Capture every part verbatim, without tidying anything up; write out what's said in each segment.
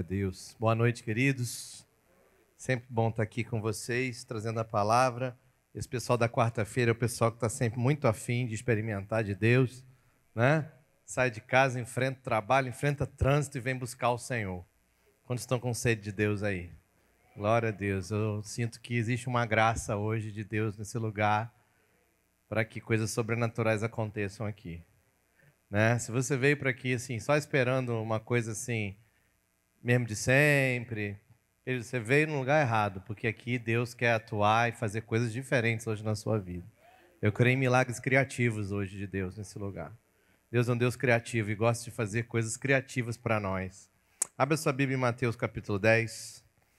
Deus. Boa noite, queridos. Sempre bom estar aqui com vocês, trazendo a palavra. Esse pessoal da quarta-feira é o pessoal que está sempre muito afim de experimentar de Deus, né? Sai de casa, enfrenta o trabalho, enfrenta trânsito e vem buscar o Senhor. Quantos estão com sede de Deus aí? Glória a Deus. Eu sinto que existe uma graça hoje de Deus nesse lugar para que coisas sobrenaturais aconteçam aqui. Né? Se você veio para aqui assim, só esperando uma coisa assim, mesmo de sempre, você veio no lugar errado, porque aqui Deus quer atuar e fazer coisas diferentes hoje na sua vida. Eu creio em milagres criativos hoje de Deus nesse lugar. Deus é um Deus criativo e gosta de fazer coisas criativas para nós. Abra sua Bíblia em Mateus capítulo dez.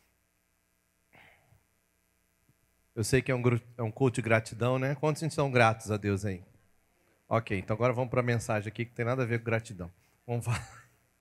Eu sei que é um, é um culto de gratidão, né? Quantos são gratos a Deus aí? Ok, então agora vamos para a mensagem aqui que tem nada a ver com gratidão. Vamos falar...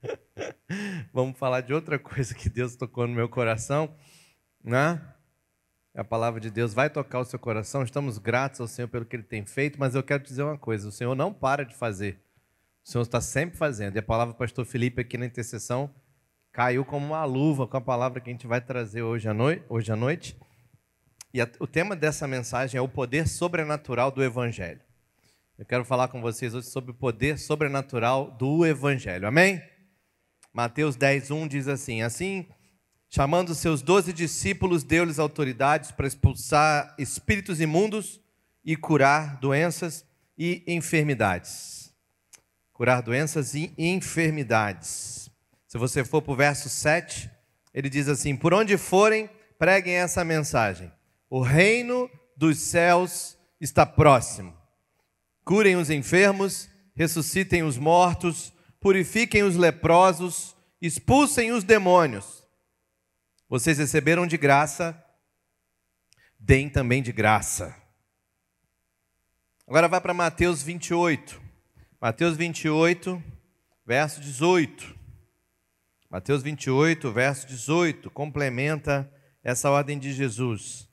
vamos falar de outra coisa que Deus tocou no meu coração, né? A palavra de Deus vai tocar o seu coração. Estamos gratos ao Senhor pelo que Ele tem feito, mas eu quero te dizer uma coisa: o Senhor não para de fazer. O Senhor está sempre fazendo. E a palavra do pastor Felipe aqui na intercessão caiu como uma luva com a palavra que a gente vai trazer hoje à noite. Hoje à noite. E a, o tema dessa mensagem é o poder sobrenatural do Evangelho. Eu quero falar com vocês hoje sobre o poder sobrenatural do Evangelho. Amém? Mateus dez, um diz assim: Assim, chamando os seus doze discípulos, deu-lhes autoridades para expulsar espíritos imundos e curar doenças e enfermidades. Curar doenças e enfermidades. Se você for para o verso sete, ele diz assim: Por onde forem, preguem essa mensagem. O reino dos céus está próximo. Curem os enfermos, ressuscitem os mortos, purifiquem os leprosos, expulsem os demônios. Vocês receberam de graça, deem também de graça. Agora vai para Mateus vinte e oito. Mateus vinte e oito, verso dezoito. Mateus vinte e oito, verso dezoito, complementa essa ordem de Jesus.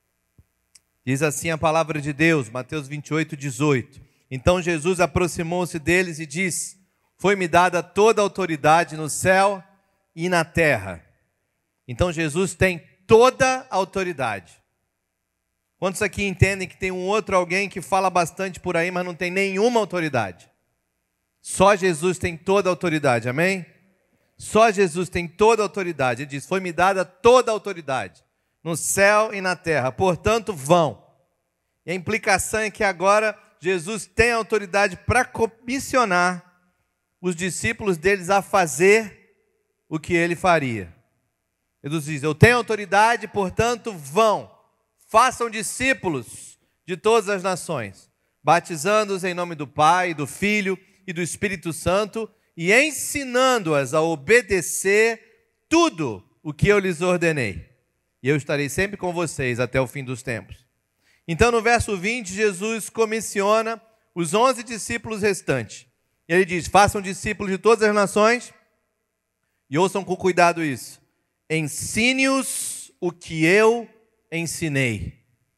Diz assim a palavra de Deus, Mateus vinte e oito, dezoito. Então Jesus aproximou-se deles e disse: Foi-me dada toda a autoridade no céu e na terra. Então Jesus tem toda a autoridade. Quantos aqui entendem que tem um outro alguém que fala bastante por aí, mas não tem nenhuma autoridade? Só Jesus tem toda a autoridade, amém? Só Jesus tem toda a autoridade. Ele diz: Foi-me dada toda a autoridade no céu e na terra, portanto vão. E a implicação é que agora Jesus tem autoridade para comissionar os discípulos deles a fazer o que ele faria. Jesus diz: Eu tenho autoridade, portanto vão. Façam discípulos de todas as nações, batizando-os em nome do Pai, do Filho e do Espírito Santo, e ensinando-as a obedecer tudo o que eu lhes ordenei. E eu estarei sempre com vocês até o fim dos tempos. Então, no verso vinte, Jesus comissiona os onze discípulos restantes. E ele diz: Façam discípulos de todas as nações, e ouçam com cuidado isso. Ensine-os o que eu ensinei.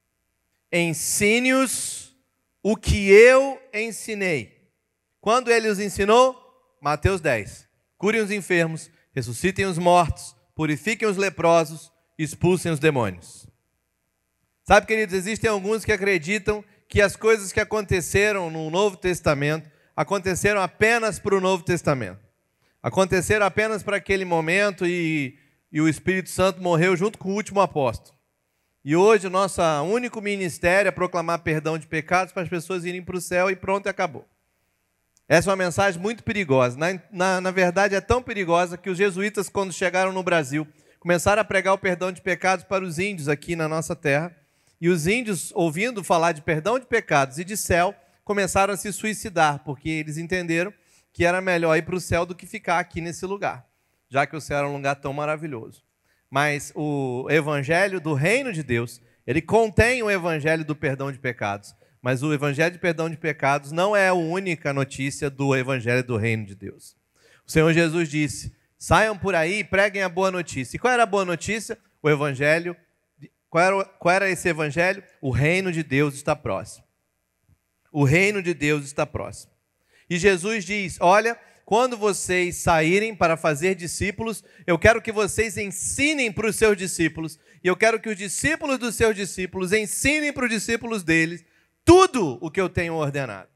Ensine-os o que eu ensinei. Quando ele os ensinou? Mateus dez. Curem os enfermos, ressuscitem os mortos, purifiquem os leprosos, expulsem os demônios. Sabe, queridos, existem alguns que acreditam que as coisas que aconteceram no Novo Testamento aconteceram apenas para o Novo Testamento. Aconteceram apenas para aquele momento e, e o Espírito Santo morreu junto com o último apóstolo. E hoje o nosso único ministério é proclamar perdão de pecados para as pessoas irem para o céu e pronto, acabou. Essa é uma mensagem muito perigosa. Na, na, na verdade, é tão perigosa que os jesuítas, quando chegaram no Brasil, começaram a pregar o perdão de pecados para os índios aqui na nossa terra. E os índios, ouvindo falar de perdão de pecados e de céu, começaram a se suicidar, porque eles entenderam que era melhor ir para o céu do que ficar aqui nesse lugar, já que o céu era um lugar tão maravilhoso. Mas o evangelho do reino de Deus, ele contém o evangelho do perdão de pecados. Mas o evangelho de perdão de pecados não é a única notícia do evangelho do reino de Deus. O Senhor Jesus disse: Saiam por aí e preguem a boa notícia. E qual era a boa notícia? O evangelho. Qual era, qual era esse evangelho? O reino de Deus está próximo. O reino de Deus está próximo. E Jesus diz: olha, quando vocês saírem para fazer discípulos, eu quero que vocês ensinem para os seus discípulos, e eu quero que os discípulos dos seus discípulos ensinem para os discípulos deles tudo o que eu tenho ordenado.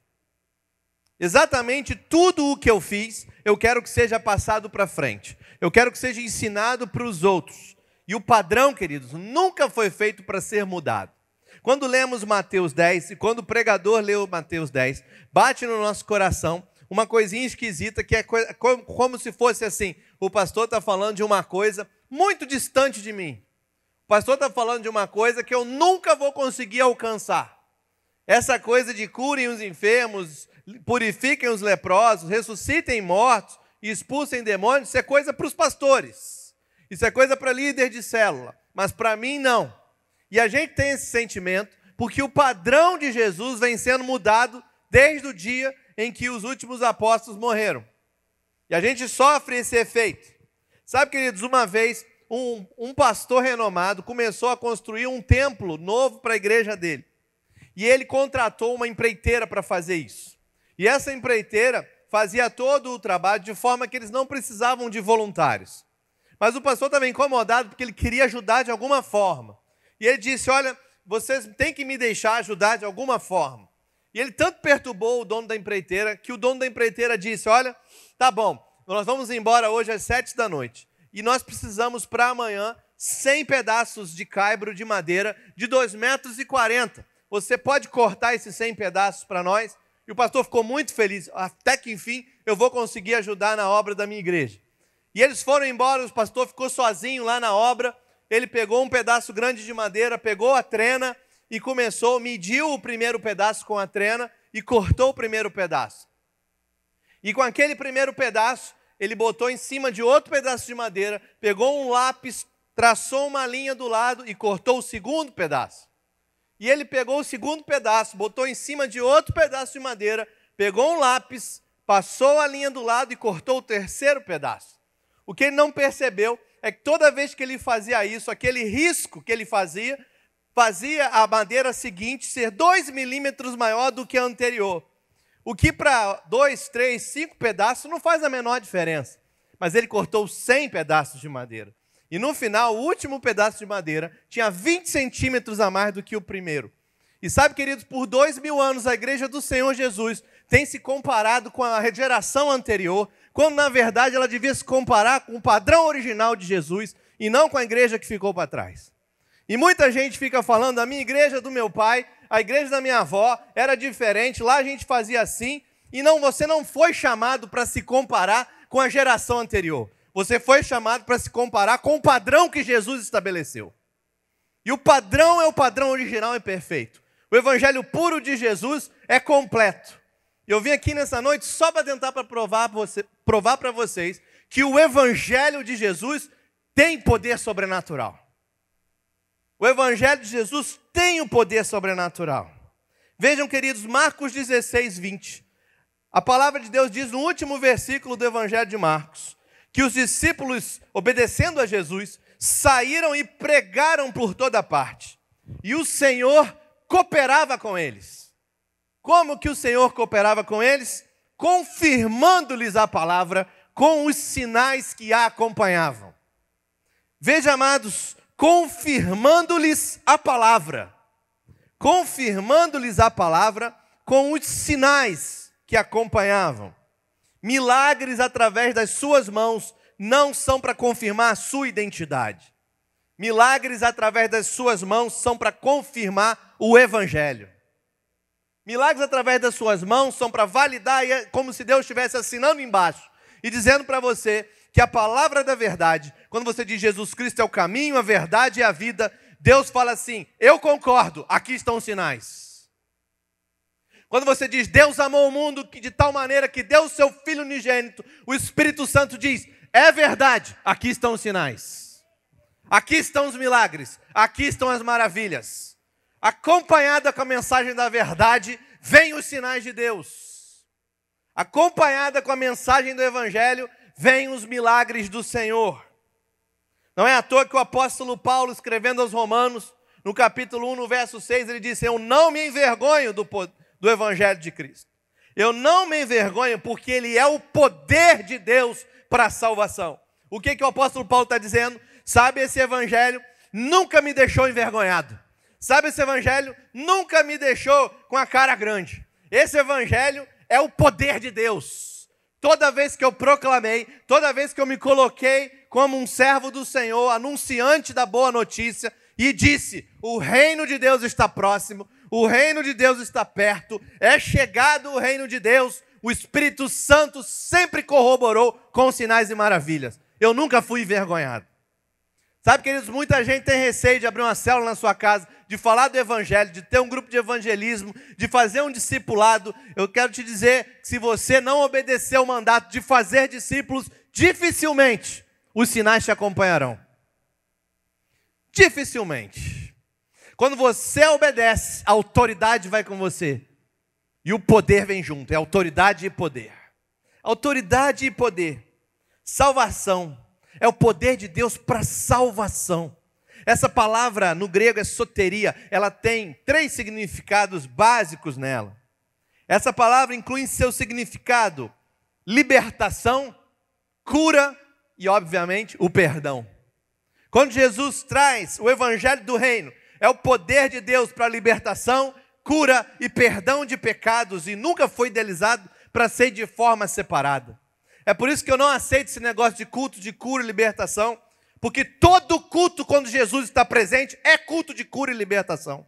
Exatamente tudo o que eu fiz, eu quero que seja passado para frente. Eu quero que seja ensinado para os outros. E o padrão, queridos, nunca foi feito para ser mudado. Quando lemos Mateus dez, e quando o pregador leu Mateus dez, bate no nosso coração uma coisinha esquisita, que é como, como se fosse assim, o pastor está falando de uma coisa muito distante de mim. O pastor está falando de uma coisa que eu nunca vou conseguir alcançar. Essa coisa de curem os enfermos, purifiquem os leprosos, ressuscitem mortos e expulsem demônios, isso é coisa para os pastores. Isso é coisa para líder de célula. Mas para mim, não. E a gente tem esse sentimento porque o padrão de Jesus vem sendo mudado desde o dia em que os últimos apóstolos morreram. E a gente sofre esse efeito. Sabe, queridos, uma vez um, um pastor renomado começou a construir um templo novo para a igreja dele. E ele contratou uma empreiteira para fazer isso. E essa empreiteira fazia todo o trabalho de forma que eles não precisavam de voluntários. Mas o pastor estava incomodado porque ele queria ajudar de alguma forma. E ele disse, olha, vocês têm que me deixar ajudar de alguma forma. E ele tanto perturbou o dono da empreiteira, que o dono da empreiteira disse, olha, tá bom, nós vamos embora hoje às sete da noite. E nós precisamos para amanhã cem pedaços de caibro de madeira de dois metros e quarenta. Você pode cortar esses cem pedaços para nós? E o pastor ficou muito feliz. Até que, enfim, eu vou conseguir ajudar na obra da minha igreja. E eles foram embora, o pastor ficou sozinho lá na obra. Ele pegou um pedaço grande de madeira, pegou a trena e começou, mediu o primeiro pedaço com a trena e cortou o primeiro pedaço. E com aquele primeiro pedaço, ele botou em cima de outro pedaço de madeira, pegou um lápis, traçou uma linha do lado e cortou o segundo pedaço. E ele pegou o segundo pedaço, botou em cima de outro pedaço de madeira, pegou um lápis, passou a linha do lado e cortou o terceiro pedaço. O que ele não percebeu é que toda vez que ele fazia isso, aquele risco que ele fazia, fazia a madeira seguinte ser dois milímetros maior do que a anterior. O que para dois, três, cinco pedaços não faz a menor diferença. Mas ele cortou cem pedaços de madeira. E no final, o último pedaço de madeira tinha vinte centímetros a mais do que o primeiro. E sabe, queridos, por dois mil anos a igreja do Senhor Jesus tem se comparado com a geração anterior, quando na verdade ela devia se comparar com o padrão original de Jesus e não com a igreja que ficou para trás. E muita gente fica falando, a minha igreja do meu pai, a igreja da minha avó era diferente, lá a gente fazia assim, e não, você não foi chamado para se comparar com a geração anterior. Você foi chamado para se comparar com o padrão que Jesus estabeleceu. E o padrão é o padrão original e perfeito. O evangelho puro de Jesus é completo. Eu vim aqui nessa noite só para tentar pra provar para você, provar para vocês que o evangelho de Jesus tem poder sobrenatural. O evangelho de Jesus tem o poder sobrenatural. Vejam, queridos, Marcos dezesseis, vinte. A palavra de Deus diz no último versículo do evangelho de Marcos, que os discípulos, obedecendo a Jesus, saíram e pregaram por toda parte. E o Senhor cooperava com eles. Como que o Senhor cooperava com eles? Confirmando-lhes a palavra com os sinais que a acompanhavam. Veja, amados, confirmando-lhes a palavra. Confirmando-lhes a palavra com os sinais que acompanhavam. Milagres através das suas mãos não são para confirmar a sua identidade. Milagres através das suas mãos são para confirmar o evangelho. Milagres através das suas mãos são para validar, como se Deus estivesse assinando embaixo e dizendo para você que a palavra da verdade, quando você diz Jesus Cristo é o caminho, a verdade e a vida, Deus fala assim, eu concordo, aqui estão os sinais. Quando você diz, Deus amou o mundo de tal maneira que deu o seu Filho unigênito, o Espírito Santo diz, é verdade, aqui estão os sinais. Aqui estão os milagres, aqui estão as maravilhas. Acompanhada com a mensagem da verdade, vem os sinais de Deus. Acompanhada com a mensagem do Evangelho, vem os milagres do Senhor. Não é à toa que o apóstolo Paulo, escrevendo aos Romanos, no capítulo um, no verso seis, ele disse, eu não me envergonho do poder do Evangelho de Cristo. Eu não me envergonho porque ele é o poder de Deus para a salvação. O que, que o apóstolo Paulo está dizendo? Sabe, esse evangelho nunca me deixou envergonhado. Sabe, esse evangelho nunca me deixou com a cara grande. Esse evangelho é o poder de Deus. Toda vez que eu proclamei, toda vez que eu me coloquei como um servo do Senhor, anunciante da boa notícia, e disse, o reino de Deus está próximo, o reino de Deus está perto, é chegado o reino de Deus, o Espírito Santo sempre corroborou com sinais e maravilhas. Eu nunca fui envergonhado. Sabe, queridos, muita gente tem receio de abrir uma célula na sua casa, de falar do evangelho, de ter um grupo de evangelismo, de fazer um discipulado. Eu quero te dizer que se você não obedecer ao mandato de fazer discípulos, dificilmente os sinais te acompanharão. Dificilmente. Quando você obedece, a autoridade vai com você. E o poder vem junto, é autoridade e poder. Autoridade e poder. Salvação. É o poder de Deus para salvação. Essa palavra no grego é soteria, ela tem três significados básicos nela. Essa palavra inclui em seu significado libertação, cura e, obviamente, o perdão. Quando Jesus traz o evangelho do reino, é o poder de Deus para libertação, cura e perdão de pecados, e nunca foi idealizado para ser de forma separada. É por isso que eu não aceito esse negócio de culto de cura e libertação, porque todo culto, quando Jesus está presente, é culto de cura e libertação.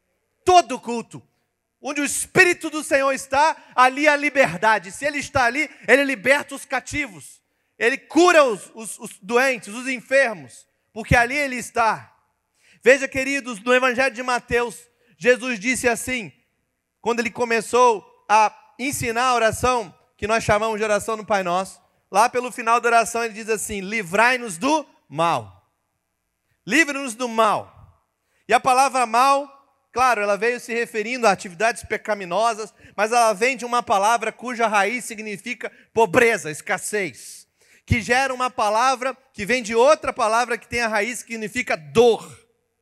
Todo culto. Onde o Espírito do Senhor está, ali há liberdade. Se Ele está ali, Ele liberta os cativos. Ele cura os, os, os doentes, os enfermos, porque ali Ele está. Veja, queridos, no Evangelho de Mateus, Jesus disse assim, quando Ele começou a ensinar a oração, que nós chamamos de oração no Pai Nosso, lá pelo final da oração Ele diz assim, livrai-nos do mal. Livre-nos do mal. E a palavra mal, claro, ela veio se referindo a atividades pecaminosas, mas ela vem de uma palavra cuja raiz significa pobreza, escassez, que gera uma palavra que vem de outra palavra que tem a raiz que significa dor.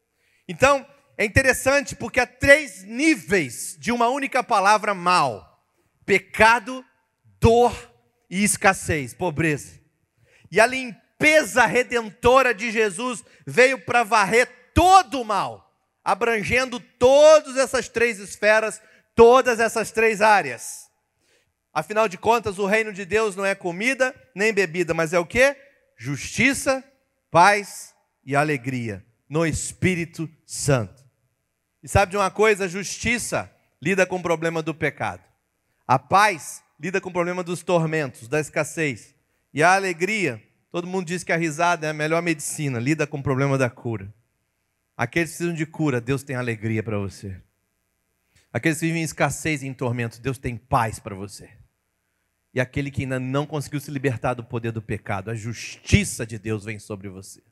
Então, é interessante porque há três níveis de uma única palavra mal: pecado, dor e escassez, pobreza. E a limpeza redentora de Jesus veio para varrer todo o mal, abrangendo todas essas três esferas, todas essas três áreas. Afinal de contas, o reino de Deus não é comida nem bebida, mas é o quê? Justiça, paz e alegria no Espírito Santo. E sabe de uma coisa? A justiça lida com o problema do pecado. A paz lida com o problema dos tormentos, da escassez. E a alegria, todo mundo diz que a risada é a melhor medicina, lida com o problema da cura. Aqueles que precisam de cura, Deus tem alegria para você. Aqueles que vivem em escassez e em tormentos, Deus tem paz para você. E aquele que ainda não conseguiu se libertar do poder do pecado, a justiça de Deus vem sobre você.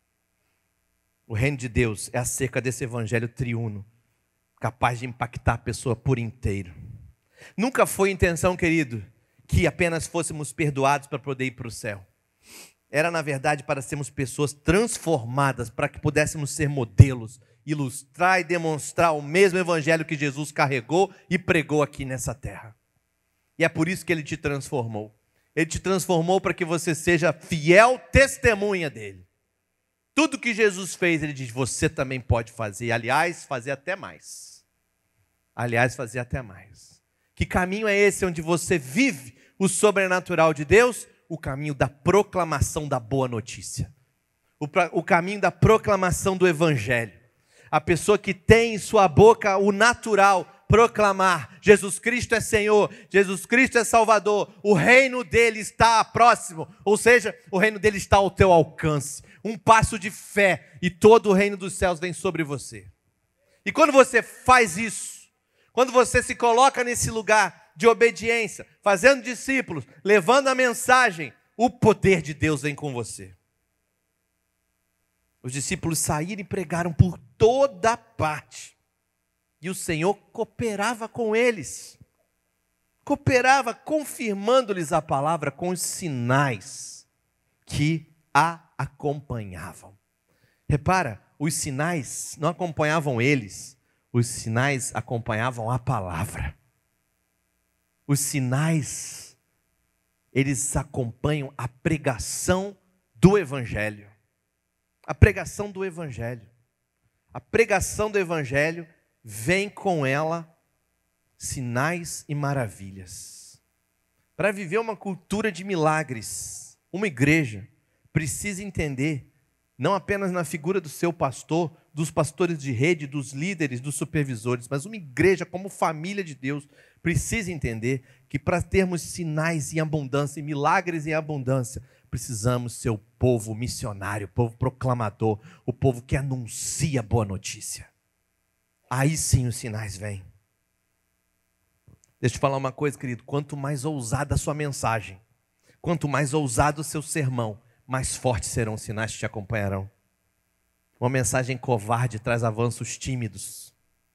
O reino de Deus é acerca desse evangelho triuno, capaz de impactar a pessoa por inteiro. Nunca foi intenção, querido, que apenas fôssemos perdoados para poder ir para o céu. Era, na verdade, para sermos pessoas transformadas, para que pudéssemos ser modelos, ilustrar e demonstrar o mesmo evangelho que Jesus carregou e pregou aqui nessa terra. E é por isso que Ele te transformou. Ele te transformou para que você seja fiel testemunha dEle. Tudo que Jesus fez, Ele diz, você também pode fazer. Aliás, fazer até mais. Aliás, fazer até mais. Que caminho é esse onde você vive o sobrenatural de Deus? O caminho da proclamação da boa notícia. O, o caminho da proclamação do evangelho. A pessoa que tem em sua boca o natural, proclamar, Jesus Cristo é Senhor, Jesus Cristo é Salvador, o reino dele está próximo, ou seja, o reino dele está ao teu alcance. Um passo de fé e todo o reino dos céus vem sobre você. E quando você faz isso, quando você se coloca nesse lugar de obediência, fazendo discípulos, levando a mensagem, o poder de Deus vem com você. Os discípulos saíram e pregaram por toda parte. E o Senhor cooperava com eles. Cooperava, confirmando-lhes a palavra com os sinais que a acompanhavam. Repara, os sinais não acompanhavam eles, os sinais acompanhavam a palavra. Os sinais, eles acompanham a pregação do Evangelho. A pregação do Evangelho. A pregação do Evangelho vem com ela sinais e maravilhas. Para viver uma cultura de milagres, uma igreja precisa entender, não apenas na figura do seu pastor, dos pastores de rede, dos líderes, dos supervisores, mas uma igreja como família de Deus precisa entender que para termos sinais em abundância e milagres em abundância, precisamos ser o povo missionário, o povo proclamador, o povo que anuncia a boa notícia. Aí sim os sinais vêm. Deixa eu te falar uma coisa, querido. Quanto mais ousada a sua mensagem, quanto mais ousado o seu sermão, mais fortes serão os sinais que te acompanharão. Uma mensagem covarde traz avanços tímidos.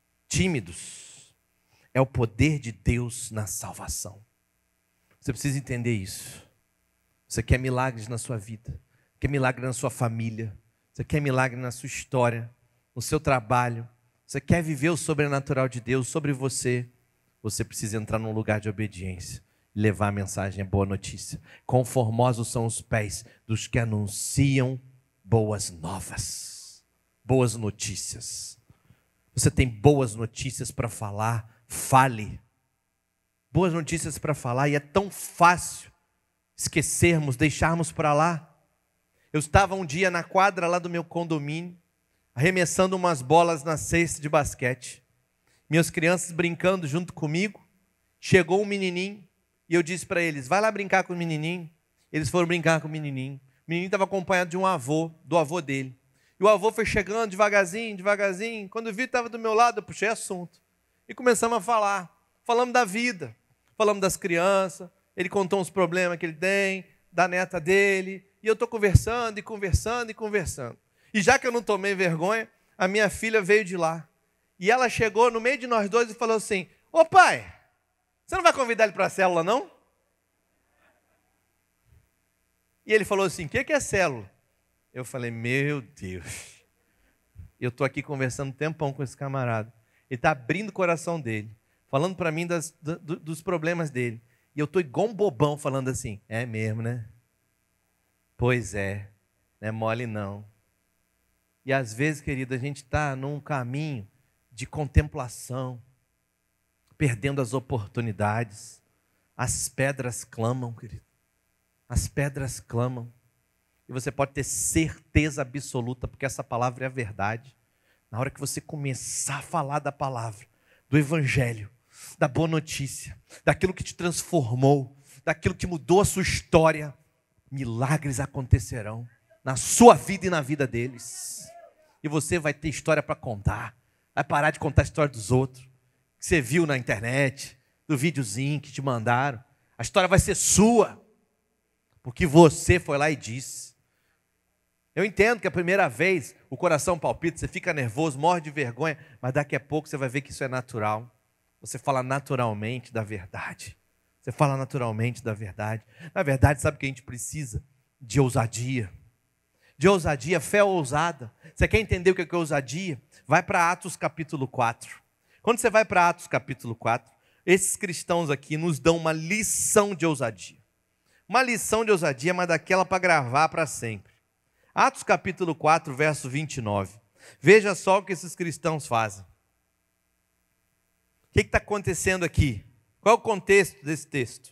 Tímidos. É o poder de Deus na salvação. Você precisa entender isso. Você quer milagres na sua vida, quer milagre na sua família, você quer milagre na sua história, no seu trabalho, você quer viver o sobrenatural de Deus sobre você, você precisa entrar num lugar de obediência e levar a mensagem, a boa notícia. Conformosos são os pés dos que anunciam boas novas, boas notícias. Você tem boas notícias para falar, fale. Boas notícias para falar, e é tão fácil esquecermos, deixarmos para lá. Eu estava um dia na quadra lá do meu condomínio, arremessando umas bolas na cesta de basquete. Minhas crianças brincando junto comigo. Chegou um menininho e eu disse para eles, vai lá brincar com o menininho. Eles foram brincar com o menininho. O menininho estava acompanhado de um avô, do avô dele. E o avô foi chegando devagarzinho, devagarzinho. Quando eu vi, estava do meu lado, eu puxei assunto. E começamos a falar. Falamos da vida, falamos das crianças. Ele contou uns problemas que ele tem, da neta dele, e eu estou conversando, e conversando, e conversando. E já que eu não tomei vergonha, a minha filha veio de lá. E ela chegou no meio de nós dois e falou assim, ô pai, você não vai convidar ele para a célula, não? E ele falou assim, o que é célula? Eu falei, meu Deus, eu estou aqui conversando um tempão com esse camarada. Ele está abrindo o coração dele, falando para mim das, do, dos problemas dele. E eu estou igual um bobão falando assim, é mesmo, né? Pois é, não é mole não. E às vezes, querido, a gente está num caminho de contemplação, perdendo as oportunidades. As pedras clamam, querido. As pedras clamam. E você pode ter certeza absoluta, porque essa palavra é a verdade. Na hora que você começar a falar da palavra, do Evangelho, da boa notícia, daquilo que te transformou, daquilo que mudou a sua história, milagres acontecerão na sua vida e na vida deles. E você vai ter história para contar, vai parar de contar a história dos outros, que você viu na internet, do videozinho que te mandaram. A história vai ser sua, porque você foi lá e disse. Eu entendo que a primeira vez o coração palpita, você fica nervoso, morre de vergonha, mas daqui a pouco você vai ver que isso é natural. Você fala naturalmente da verdade. Você fala naturalmente da verdade. Na verdade, sabe o que a gente precisa? De ousadia. De ousadia, fé ousada. Você quer entender o que é ousadia? Vai para Atos capítulo quatro. Quando você vai para Atos capítulo quatro, esses cristãos aqui nos dão uma lição de ousadia. Uma lição de ousadia, mas daquela para gravar para sempre. Atos capítulo quatro, verso vinte e nove. Veja só o que esses cristãos fazem. O que está acontecendo aqui? Qual é o contexto desse texto?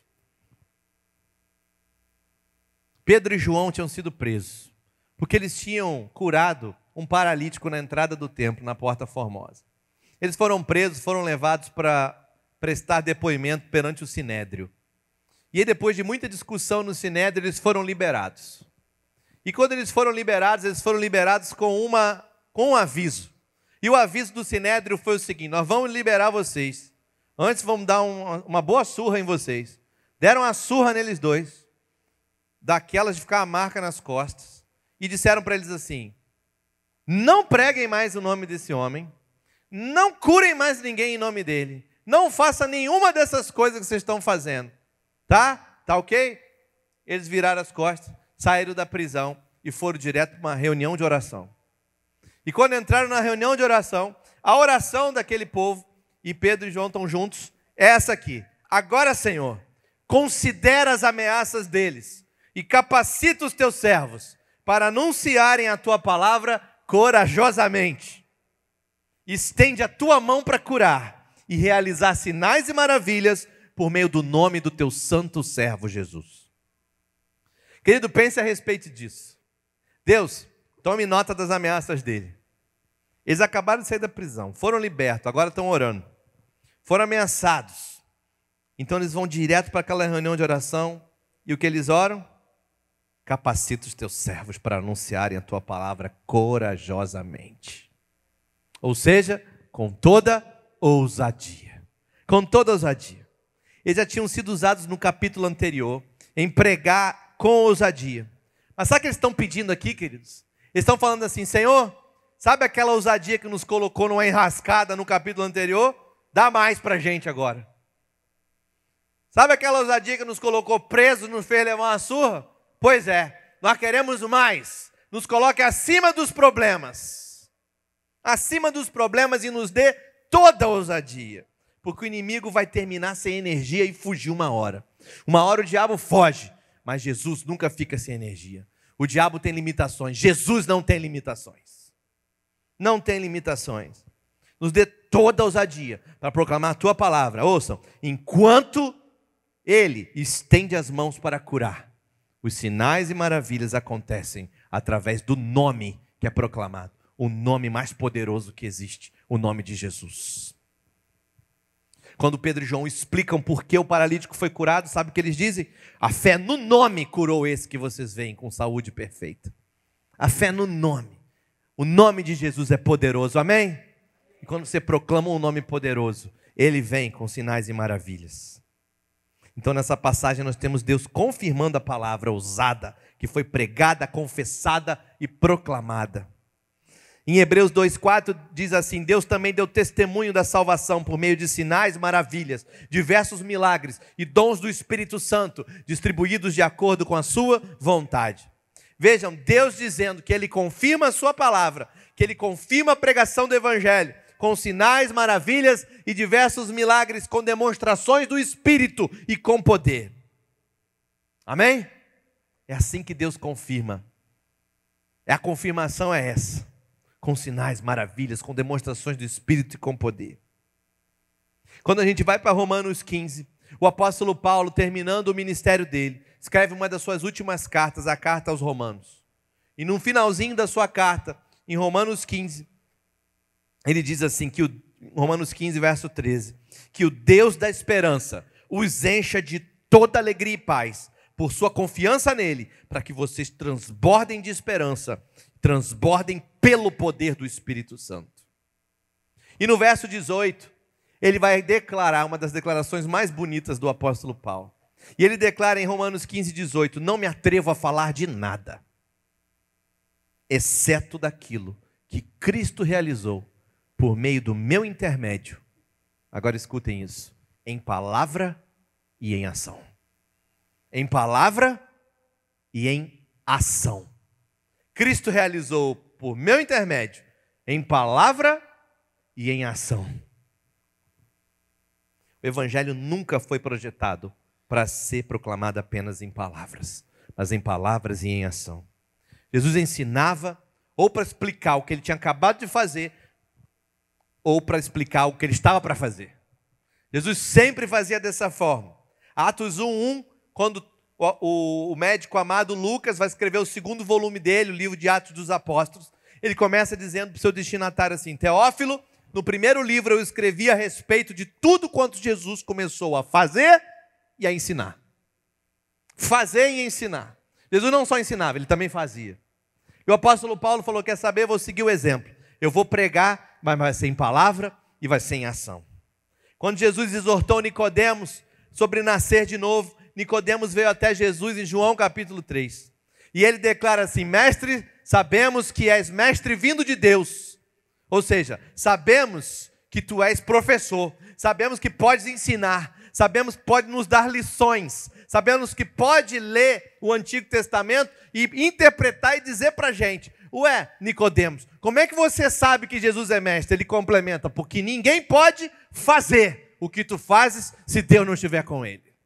Pedro e João tinham sido presos, porque eles tinham curado um paralítico na entrada do templo, na Porta Formosa. Eles foram presos, foram levados para prestar depoimento perante o Sinédrio. E aí, depois de muita discussão no Sinédrio, eles foram liberados. E quando eles foram liberados, eles foram liberados com, uma, com um aviso. E o aviso do Sinédrio foi o seguinte, nós vamos liberar vocês. Antes vamos dar uma, uma boa surra em vocês. Deram uma surra neles dois, daquelas de ficar a marca nas costas. E disseram para eles assim, não preguem mais o nome desse homem, não curem mais ninguém em nome dele, não façam nenhuma dessas coisas que vocês estão fazendo. Tá? Tá ok? Eles viraram as costas, saíram da prisão e foram direto para uma reunião de oração. E quando entraram na reunião de oração, a oração daquele povo, e Pedro e João estão juntos, é essa aqui. Agora, Senhor, considera as ameaças deles e capacita os teus servos para anunciarem a tua palavra corajosamente. Estende a tua mão para curar e realizar sinais e maravilhas por meio do nome do teu santo servo Jesus. Querido, pense a respeito disso. Deus, tome nota das ameaças dele. Eles acabaram de sair da prisão, foram libertos, agora estão orando. Foram ameaçados. Então eles vão direto para aquela reunião de oração. E o que eles oram? Capacita os teus servos para anunciarem a tua palavra corajosamente. Ou seja, com toda ousadia. Com toda ousadia. Eles já tinham sido usados no capítulo anterior em pregar com ousadia. Mas sabe o que eles estão pedindo aqui, queridos? Eles estão falando assim: Senhor, sabe aquela ousadia que nos colocou numa enrascada no capítulo anterior? Dá mais para a gente agora. Sabe aquela ousadia que nos colocou presos, nos fez levar uma surra? Pois é, nós queremos mais. Nos coloque acima dos problemas. Acima dos problemas e nos dê toda a ousadia. Porque o inimigo vai terminar sem energia e fugir uma hora. Uma hora o diabo foge, mas Jesus nunca fica sem energia. O diabo tem limitações, Jesus não tem limitações. Não tem limitações. Nos dê toda a ousadia para proclamar a tua palavra. Ouçam, enquanto ele estende as mãos para curar, os sinais e maravilhas acontecem através do nome que é proclamado. O nome mais poderoso que existe, o nome de Jesus. Quando Pedro e João explicam por que o paralítico foi curado, sabe o que eles dizem? A fé no nome curou esse que vocês veem com saúde perfeita. A fé no nome. O nome de Jesus é poderoso, amém? E quando você proclama um nome poderoso, ele vem com sinais e maravilhas. Então nessa passagem nós temos Deus confirmando a palavra ousada, que foi pregada, confessada e proclamada. Em Hebreus dois, quatro diz assim: Deus também deu testemunho da salvação por meio de sinais, maravilhas, diversos milagres e dons do Espírito Santo, distribuídos de acordo com a sua vontade. Vejam, Deus dizendo que Ele confirma a sua palavra, que Ele confirma a pregação do Evangelho, com sinais, maravilhas e diversos milagres, com demonstrações do Espírito e com poder. Amém? É assim que Deus confirma. A confirmação é essa. Com sinais, maravilhas, com demonstrações do Espírito e com poder. Quando a gente vai para Romanos quinze, o apóstolo Paulo, terminando o ministério dele, escreve uma das suas últimas cartas, a carta aos Romanos. E no finalzinho da sua carta, em Romanos quinze, ele diz assim, que o, Romanos quinze, verso treze, que o Deus da esperança os encha de toda alegria e paz, por sua confiança nele, para que vocês transbordem de esperança, transbordem pelo poder do Espírito Santo. E no verso dezoito, ele vai declarar uma das declarações mais bonitas do apóstolo Paulo. E ele declara em Romanos quinze, dezoito, não me atrevo a falar de nada, exceto daquilo que Cristo realizou por meio do meu intermédio. Agora escutem isso, em palavra e em ação. Em palavra e em ação. Cristo realizou por meu intermédio, em palavra e em ação. O Evangelho nunca foi projetado para ser proclamado apenas em palavras, mas em palavras e em ação. Jesus ensinava ou para explicar o que ele tinha acabado de fazer, ou para explicar o que ele estava para fazer. Jesus sempre fazia dessa forma. Atos um, um, quando o, o, o médico amado Lucas vai escrever o segundo volume dele, o livro de Atos dos Apóstolos, ele começa dizendo para o seu destinatário assim: Teófilo, no primeiro livro eu escrevi a respeito de tudo quanto Jesus começou a fazer e a ensinar. Fazer e ensinar. Jesus não só ensinava, ele também fazia. E o apóstolo Paulo falou: quer saber, vou seguir o exemplo. Eu vou pregar, mas vai ser em palavra e vai ser em ação. Quando Jesus exortou Nicodemos sobre nascer de novo, Nicodemos veio até Jesus em João capítulo três. E ele declara assim: mestre, sabemos que és mestre vindo de Deus. Ou seja, sabemos que tu és professor, sabemos que podes ensinar, sabemos que pode nos dar lições, sabemos que pode ler o Antigo Testamento e interpretar e dizer para a gente. Ué, Nicodemos, como é que você sabe que Jesus é mestre? Ele complementa: porque ninguém pode fazer o que tu fazes se Deus não estiver com ele.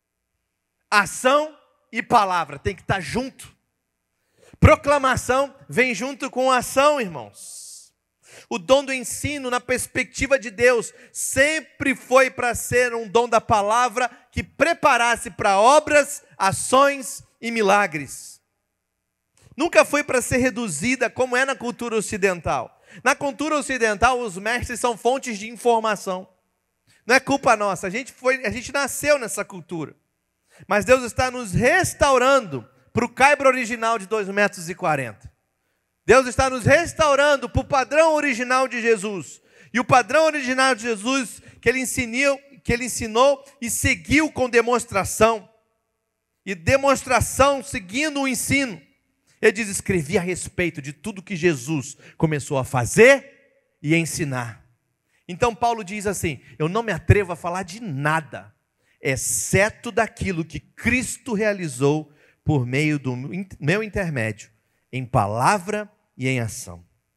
Ação e palavra tem que estar junto. Proclamação vem junto com ação, irmãos. O dom do ensino, na perspectiva de Deus, sempre foi para ser um dom da palavra que preparasse para obras, ações e milagres. Nunca foi para ser reduzida como é na cultura ocidental. Na cultura ocidental, os mestres são fontes de informação. Não é culpa nossa, a gente, foi, a gente nasceu nessa cultura. Mas Deus está nos restaurando para o caibro original de dois metros e quarenta. Deus está nos restaurando para o padrão original de Jesus. E o padrão original de Jesus que ele ensinou, que ele ensinou e seguiu com demonstração. E demonstração seguindo o ensino. Ele diz, escrevi a respeito de tudo que Jesus começou a fazer e ensinar. Então Paulo diz assim, eu não me atrevo a falar de nada, exceto daquilo que Cristo realizou por meio do meu intermédio, em palavra e em ação.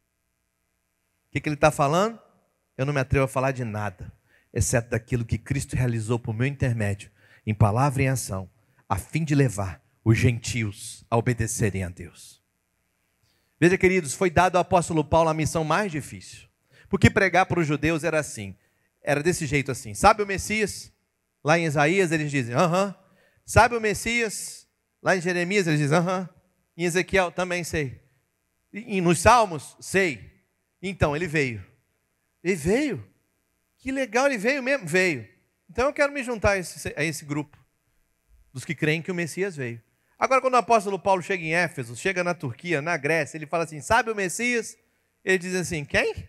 O que, que ele está falando? Eu não me atrevo a falar de nada, exceto daquilo que Cristo realizou por meu intermédio, em palavra e em ação, a fim de levar os gentios a obedecerem a Deus. Veja, queridos, foi dado ao apóstolo Paulo a missão mais difícil, porque pregar para os judeus era assim, era desse jeito assim, sabe o Messias? Lá em Isaías eles dizem, aham, sabe o Messias? Lá em Jeremias eles dizem, aham, em Ezequiel também sei, e nos Salmos, sei. Então ele veio, ele veio, que legal, ele veio mesmo, veio. Então eu quero me juntar a esse, a esse grupo, dos que creem que o Messias veio. Agora, quando o apóstolo Paulo chega em Éfeso, chega na Turquia, na Grécia, ele fala assim, sabe o Messias? Ele diz assim, quem?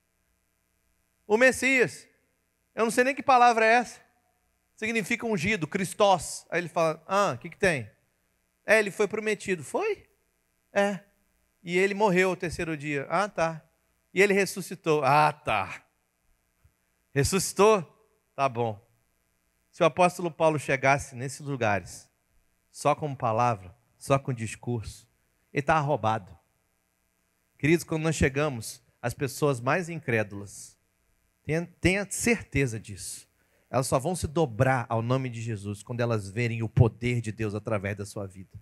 O Messias. Eu não sei nem que palavra é essa. Significa ungido, Christos. Aí ele fala, ah, o que, que tem? É, ele foi prometido. Foi? É. E ele morreu o terceiro dia. Ah, tá. E ele ressuscitou. Ah, tá. Ressuscitou? Tá bom. Se o apóstolo Paulo chegasse nesses lugares, só com palavra, só com discurso, ele estava roubado. Queridos, quando nós chegamos, as pessoas mais incrédulas, tenha, tenha certeza disso, elas só vão se dobrar ao nome de Jesus quando elas verem o poder de Deus através da sua vida.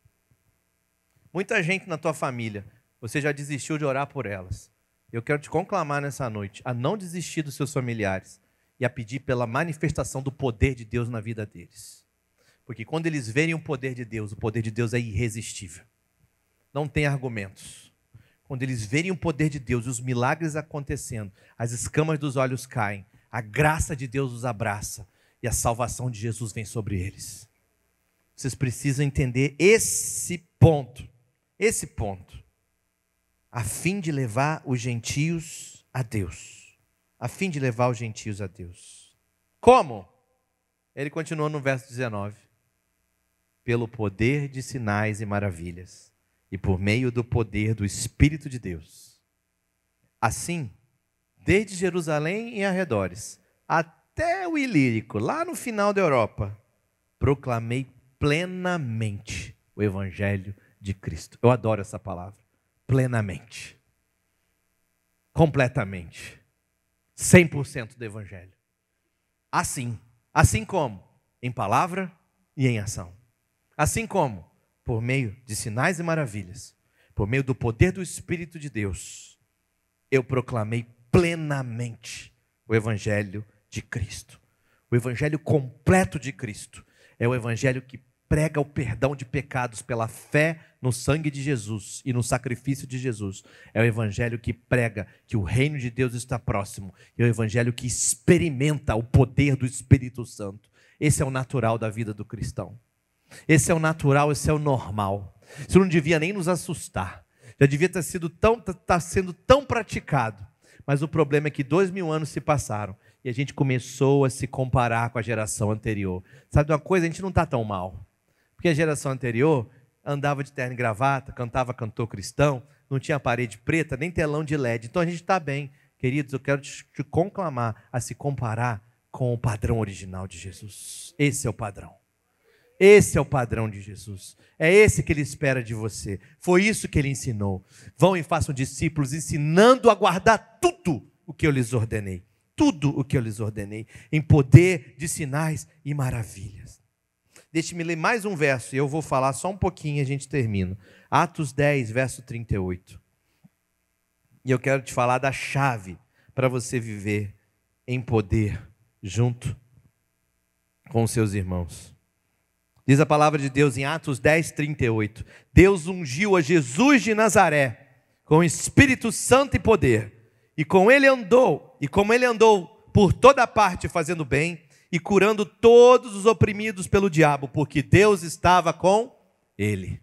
Muita gente na tua família, você já desistiu de orar por elas. Eu quero te conclamar nessa noite a não desistir dos seus familiares e a pedir pela manifestação do poder de Deus na vida deles. Porque quando eles verem o poder de Deus, o poder de Deus é irresistível. Não tem argumentos. Quando eles verem o poder de Deus e os milagres acontecendo, as escamas dos olhos caem, a graça de Deus os abraça e a salvação de Jesus vem sobre eles. Vocês precisam entender esse ponto, esse ponto, a fim de levar os gentios a Deus. A fim de levar os gentios a Deus. Como? Ele continua no verso dezenove. Pelo poder de sinais e maravilhas, e por meio do poder do Espírito de Deus. Assim, desde Jerusalém e arredores, até o Ilírico, lá no final da Europa, proclamei plenamente o Evangelho de Cristo. Eu adoro essa palavra. Plenamente. Completamente. cem por cento do Evangelho. Assim. Assim como? Em palavra e em ação. Assim como? Por meio de sinais e maravilhas. Por meio do poder do Espírito de Deus. Eu proclamei plenamente o Evangelho de Cristo. O Evangelho completo de Cristo. É o Evangelho que prega o perdão de pecados pela fé no sangue de Jesus e no sacrifício de Jesus. É o Evangelho que prega que o reino de Deus está próximo. É o Evangelho que experimenta o poder do Espírito Santo. Esse é o natural da vida do cristão. Esse é o natural, esse é o normal. Isso não devia nem nos assustar. Já devia ter sido tão, tá sendo tão praticado. Mas o problema é que dois mil anos se passaram e a gente começou a se comparar com a geração anterior. Sabe de uma coisa? A gente não está tão mal. Porque a geração anterior andava de terno e gravata, cantava cantor cristão, não tinha parede preta, nem telão de L E D. Então a gente está bem. Queridos, eu quero te, te conclamar a se comparar com o padrão original de Jesus. Esse é o padrão. Esse é o padrão de Jesus. É esse que ele espera de você. Foi isso que ele ensinou. Vão e façam discípulos, ensinando a guardar tudo o que eu lhes ordenei. tudo o que eu lhes ordenei, em poder de sinais e maravilhas. Deixe-me ler mais um verso, e eu vou falar só um pouquinho e a gente termina. Atos dez, verso trinta e oito. E eu quero te falar da chave para você viver em poder junto com os seus irmãos. Diz a palavra de Deus em Atos dez, trinta e oito. Deus ungiu a Jesus de Nazaré com Espírito Santo e poder. E com ele andou, e como ele andou por toda parte fazendo bem e curando todos os oprimidos pelo diabo, porque Deus estava com ele.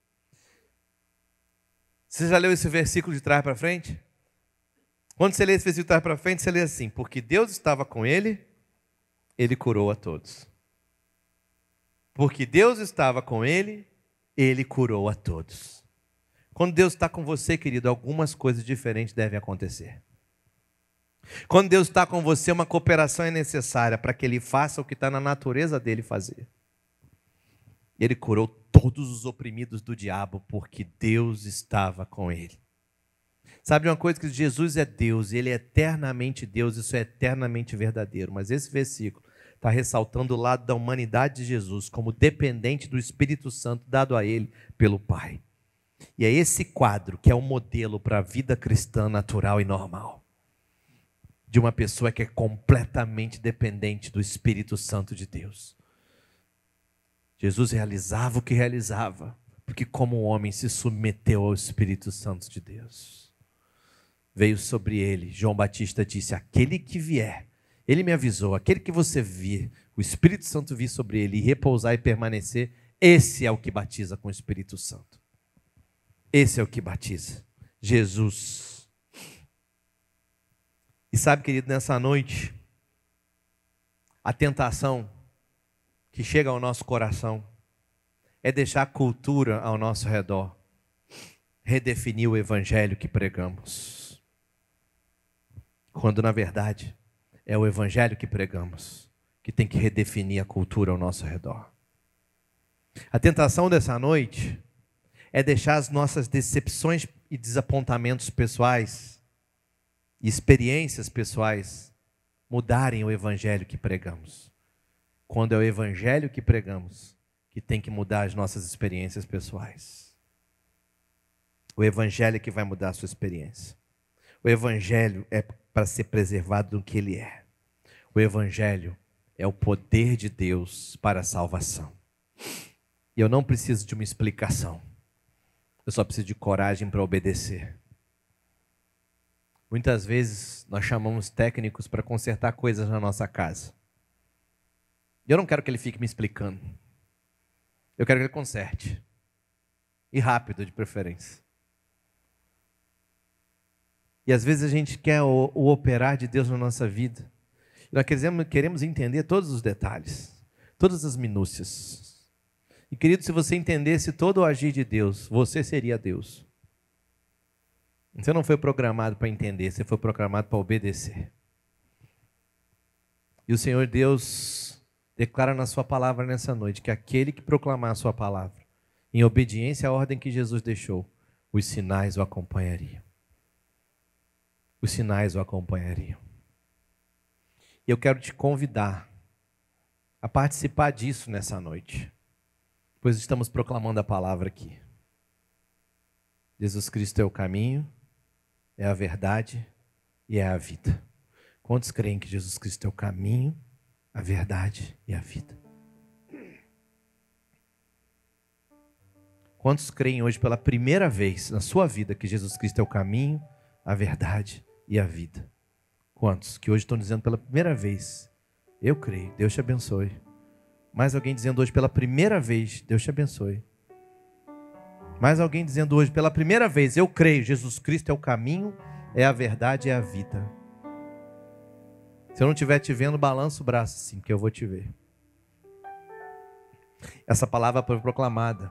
Você já leu esse versículo de trás para frente? Quando você lê esse versículo de trás para frente, você lê assim: porque Deus estava com ele, ele curou a todos. Porque Deus estava com ele, ele curou a todos. Quando Deus está com você, querido, algumas coisas diferentes devem acontecer. Quando Deus está com você, uma cooperação é necessária para que Ele faça o que está na natureza dele fazer. Ele curou todos os oprimidos do diabo, porque Deus estava com ele. Sabe uma coisa, que Jesus é Deus, Ele é eternamente Deus, isso é eternamente verdadeiro. Mas esse versículo está ressaltando o lado da humanidade de Jesus, como dependente do Espírito Santo dado a Ele pelo Pai. E é esse quadro que é um modelo para a vida cristã natural e normal. De uma pessoa que é completamente dependente do Espírito Santo de Deus. Jesus realizava o que realizava, porque como homem se submeteu ao Espírito Santo de Deus. Veio sobre ele, João Batista disse, aquele que vier, ele me avisou, aquele que você vir, o Espírito Santo vir sobre ele e repousar e permanecer, esse é o que batiza com o Espírito Santo. Esse é o que batiza, Jesus. E sabe, querido, nessa noite, a tentação que chega ao nosso coração é deixar a cultura ao nosso redor redefinir o evangelho que pregamos. Quando, na verdade, é o evangelho que pregamos que tem que redefinir a cultura ao nosso redor. A tentação dessa noite é deixar as nossas decepções e desapontamentos pessoais e experiências pessoais mudarem o evangelho que pregamos. Quando é o evangelho que pregamos que tem que mudar as nossas experiências pessoais. O evangelho é que vai mudar a sua experiência. O evangelho é para ser preservado do que ele é. O evangelho é o poder de Deus para a salvação. E eu não preciso de uma explicação. Eu só preciso de coragem para obedecer. Muitas vezes nós chamamos técnicos para consertar coisas na nossa casa. E eu não quero que ele fique me explicando. Eu quero que ele conserte. E rápido, de preferência. E às vezes a gente quer o, o operar de Deus na nossa vida. Nós queremos, queremos entender todos os detalhes, todas as minúcias. E querido, se você entendesse todo o agir de Deus, você seria Deus. Você não foi programado para entender, você foi programado para obedecer. E o Senhor Deus declara na sua palavra nessa noite que aquele que proclamar a sua palavra, em obediência à ordem que Jesus deixou, os sinais o acompanhariam. Os sinais o acompanhariam. E eu quero te convidar a participar disso nessa noite, pois estamos proclamando a palavra aqui. Jesus Cristo é o caminho, é a verdade e é a vida. Quantos creem que Jesus Cristo é o caminho, a verdade e a vida? Quantos creem hoje pela primeira vez na sua vida que Jesus Cristo é o caminho, a verdade e a vida? Quantos que hoje estão dizendo pela primeira vez, eu creio, Deus te abençoe. Mais alguém dizendo hoje pela primeira vez, Deus te abençoe. Mais alguém dizendo hoje pela primeira vez, eu creio, Jesus Cristo é o caminho, é a verdade e é a vida. Se eu não estiver te vendo, balança o braço assim, que eu vou te ver. Essa palavra foi proclamada.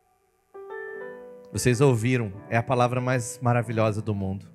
Vocês ouviram, é a palavra mais maravilhosa do mundo.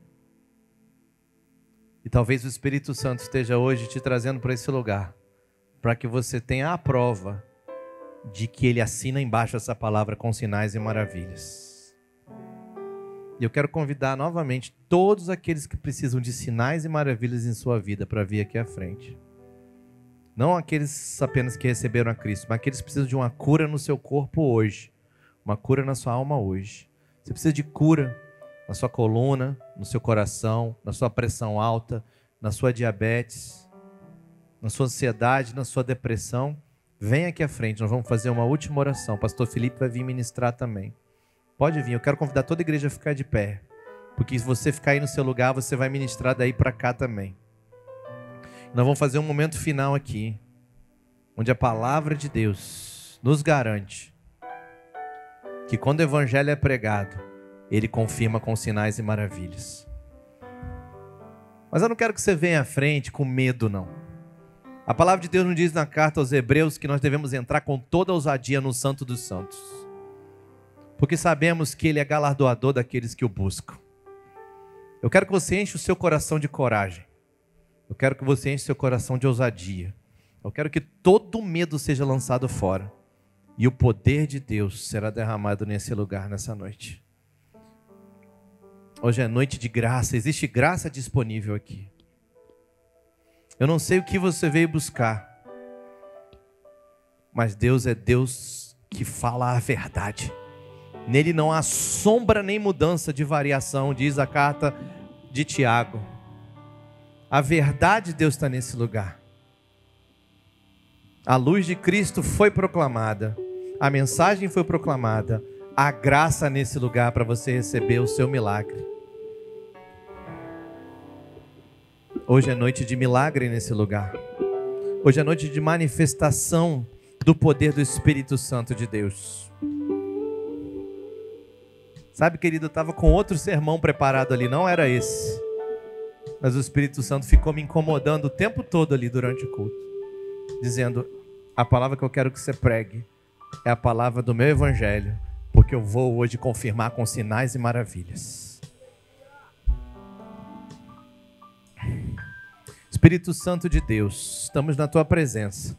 E talvez o Espírito Santo esteja hoje te trazendo para esse lugar, para que você tenha a prova de que Ele assina embaixo essa palavra com sinais e maravilhas. E eu quero convidar novamente todos aqueles que precisam de sinais e maravilhas em sua vida para vir aqui à frente. Não aqueles apenas que receberam a Cristo, mas aqueles que precisam de uma cura no seu corpo hoje. Uma cura na sua alma hoje. Você precisa de cura na sua coluna, no seu coração, na sua pressão alta, na sua diabetes, na sua ansiedade, na sua depressão. Vem aqui à frente, nós vamos fazer uma última oração. O pastor Felipe vai vir ministrar também. Pode vir, eu quero convidar toda a igreja a ficar de pé. Porque se você ficar aí no seu lugar, você vai ministrar daí para cá também. Nós vamos fazer um momento final aqui, onde a palavra de Deus nos garante que quando o evangelho é pregado, ele confirma com sinais e maravilhas. Mas eu não quero que você venha à frente com medo, não. A palavra de Deus nos diz na carta aos Hebreus que nós devemos entrar com toda a ousadia no Santo dos Santos, porque sabemos que ele é galardoador daqueles que o buscam. Eu quero que você enche o seu coração de coragem. Eu quero que você enche seu coração de ousadia. Eu quero que todo medo seja lançado fora. E o poder de Deus será derramado nesse lugar, nessa noite. Hoje é noite de graça. Existe graça disponível aqui. Eu não sei o que você veio buscar. Mas Deus é Deus que fala a verdade. Nele não há sombra nem mudança de variação, diz a carta de Tiago. A verdade de Deus está nesse lugar. A luz de Cristo foi proclamada. A mensagem foi proclamada. Há graça nesse lugar para você receber o seu milagre. Hoje é noite de milagre nesse lugar. Hoje é noite de manifestação do poder do Espírito Santo de Deus. Sabe, querido, eu estava com outro sermão preparado ali, não era esse. Mas o Espírito Santo ficou me incomodando o tempo todo ali durante o culto, dizendo: a palavra que eu quero que você pregue é a palavra do meu evangelho, porque eu vou hoje confirmar com sinais e maravilhas. Espírito Santo de Deus, estamos na tua presença.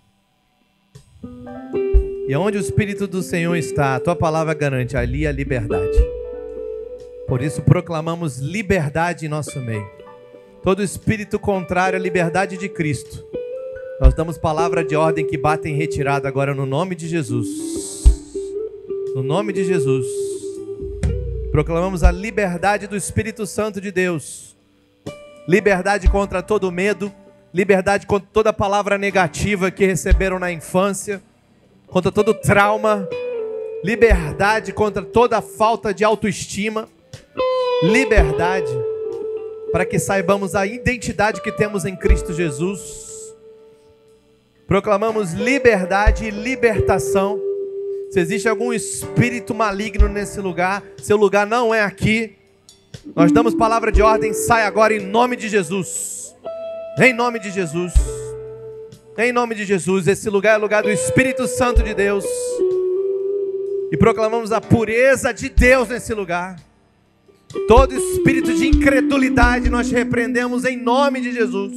E onde o Espírito do Senhor está, a tua palavra garante ali a liberdade. Por isso proclamamos liberdade em nosso meio. Todo espírito contrário à liberdade de Cristo, nós damos palavra de ordem que bate em retirada agora no nome de Jesus. No nome de Jesus. Proclamamos a liberdade do Espírito Santo de Deus. Liberdade contra todo medo. Liberdade contra toda palavra negativa que receberam na infância. Contra todo trauma. Liberdade contra toda falta de autoestima. Liberdade para que saibamos a identidade que temos em Cristo Jesus. Proclamamos liberdade e libertação. Se existe algum espírito maligno nesse lugar, seu lugar não é aqui. Nós damos palavra de ordem, sai agora em nome de Jesus. Em nome de Jesus. Em nome de Jesus. Esse lugar é o lugar do Espírito Santo de Deus. E proclamamos a pureza de Deus nesse lugar. Todo espírito de incredulidade nós repreendemos em nome de Jesus.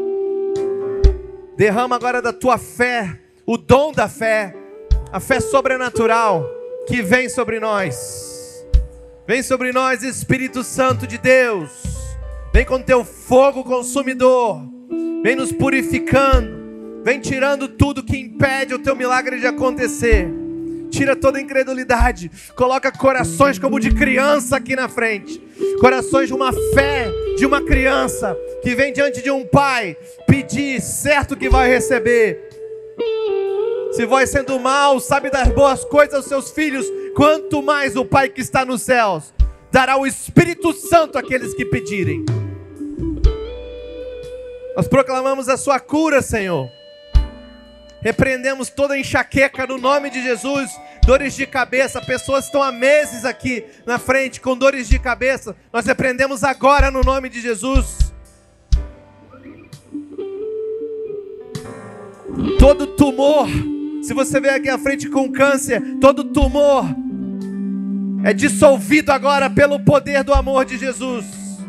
Derrama agora da tua fé, o dom da fé, a fé sobrenatural que vem sobre nós. Vem sobre nós, Espírito Santo de Deus. Vem com teu fogo consumidor. Vem nos purificando. Vem tirando tudo que impede o teu milagre de acontecer. Tira toda a incredulidade. Coloca corações como de criança aqui na frente. Corações de uma fé de uma criança que vem diante de um pai pedir, certo que vai receber. Se vós sendo mal sabe dar boas coisas aos seus filhos, quanto mais o Pai que está nos céus dará o Espírito Santo àqueles que pedirem. Nós proclamamos a sua cura, Senhor. Repreendemos toda enxaqueca no nome de Jesus. Dores de cabeça, pessoas estão há meses aqui na frente com dores de cabeça. Nós repreendemos agora no nome de Jesus. Todo tumor, se você veio aqui à frente com câncer, todo tumor é dissolvido agora pelo poder do amor de Jesus.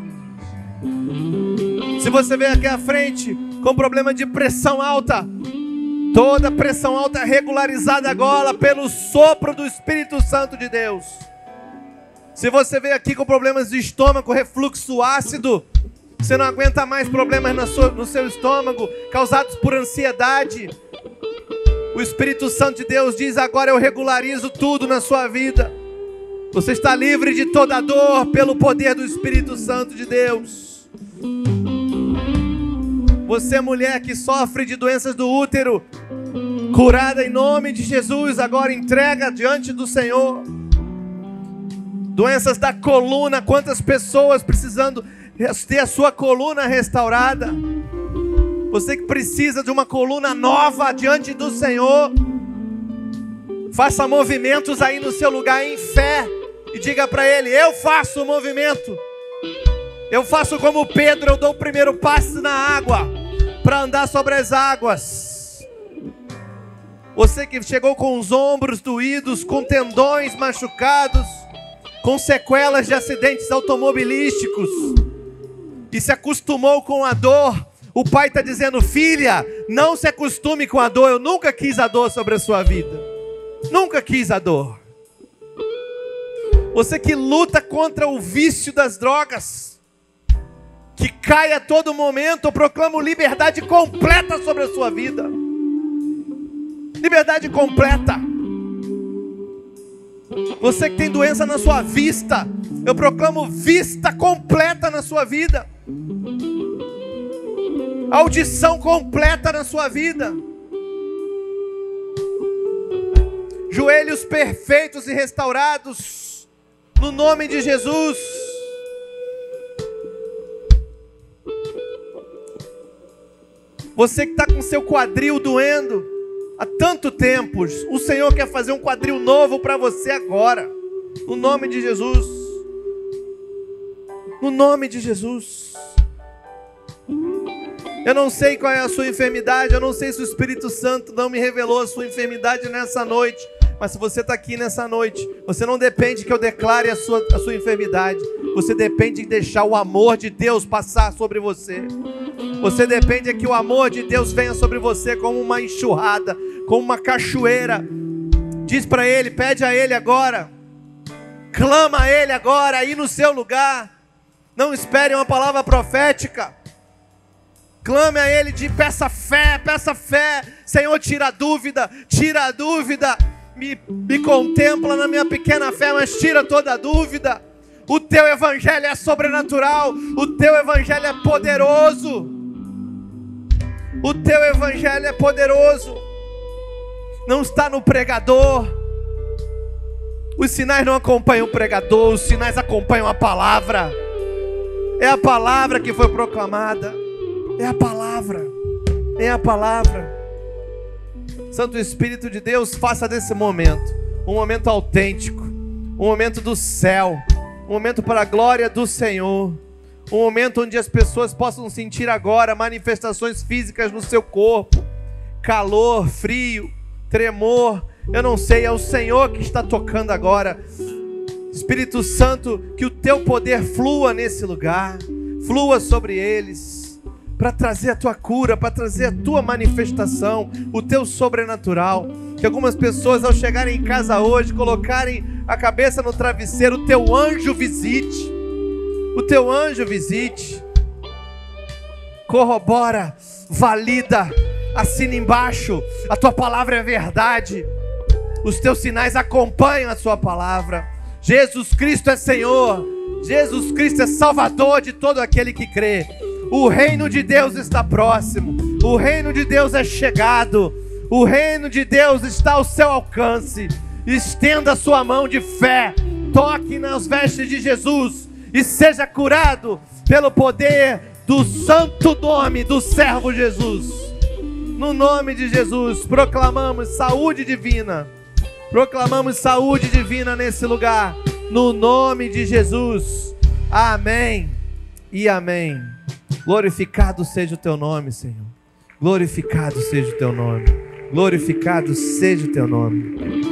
Se você veio aqui à frente com problema de pressão alta, toda pressão alta regularizada agora pelo sopro do Espírito Santo de Deus. Se você veio aqui com problemas de estômago, refluxo ácido, você não aguenta mais problemas na sua, no seu estômago, causados por ansiedade, o Espírito Santo de Deus diz: agora eu regularizo tudo na sua vida. Você está livre de toda dor pelo poder do Espírito Santo de Deus. Você, mulher que sofre de doenças do útero, curada em nome de Jesus, agora entrega diante do Senhor. Doenças da coluna, quantas pessoas precisando ter a sua coluna restaurada. Você que precisa de uma coluna nova diante do Senhor, faça movimentos aí no seu lugar em fé e diga para Ele: eu faço o movimento. Eu faço como Pedro, eu dou o primeiro passo na água para andar sobre as águas. Você que chegou com os ombros doídos, com tendões machucados, com sequelas de acidentes automobilísticos e se acostumou com a dor, o Pai está dizendo: filha, não se acostume com a dor. Eu nunca quis a dor sobre a sua vida. Nunca quis a dor. Você que luta contra o vício das drogas, que cai a todo momento, eu proclamo liberdade completa sobre a sua vida. Liberdade completa. Você que tem doença na sua vista, eu proclamo vista completa na sua vida. Audição completa na sua vida. Joelhos perfeitos e restaurados no nome de Jesus. Você que está com seu quadril doendo há tanto tempo, o Senhor quer fazer um quadril novo para você agora, no nome de Jesus. No nome de Jesus. Eu não sei qual é a sua enfermidade, eu não sei se o Espírito Santo não me revelou a sua enfermidade nessa noite, mas se você está aqui nessa noite, você não depende que eu declare a sua, a sua enfermidade, você depende de deixar o amor de Deus passar sobre você. Você depende que o amor de Deus venha sobre você como uma enxurrada, como uma cachoeira. Diz para Ele, pede a Ele agora, clama a Ele agora, aí no seu lugar. Não espere uma palavra profética. Clame a Ele, de peça fé, peça fé. Senhor, tira a dúvida, tira a dúvida. Me, me contempla na minha pequena fé, mas tira toda a dúvida. O teu evangelho é sobrenatural, o teu evangelho é poderoso. O teu evangelho é poderoso. Não está no pregador. Os sinais não acompanham o pregador, os sinais acompanham a palavra. É a palavra que foi proclamada. É a palavra, é a palavra. Santo Espírito de Deus, faça desse momento um momento autêntico, um momento do céu, um momento para a glória do Senhor, um momento onde as pessoas possam sentir agora manifestações físicas no seu corpo, calor, frio, tremor, eu não sei, é o Senhor que está tocando agora. Espírito Santo, que o teu poder flua nesse lugar, flua sobre eles, para trazer a tua cura, para trazer a tua manifestação, o teu sobrenatural. Que algumas pessoas, ao chegarem em casa hoje, colocarem a cabeça no travesseiro, o teu anjo visite, o teu anjo visite, corrobora, valida, assina embaixo, a tua palavra é verdade, os teus sinais acompanham a sua palavra. Jesus Cristo é Senhor, Jesus Cristo é Salvador de todo aquele que crê. O reino de Deus está próximo, o reino de Deus é chegado, o reino de Deus está ao seu alcance. Estenda a sua mão de fé, toque nas vestes de Jesus e seja curado pelo poder do santo nome do servo Jesus. No nome de Jesus, proclamamos saúde divina, proclamamos saúde divina nesse lugar, no nome de Jesus. Amém e amém. Glorificado seja o teu nome, Senhor. Glorificado seja o teu nome. Glorificado seja o teu nome.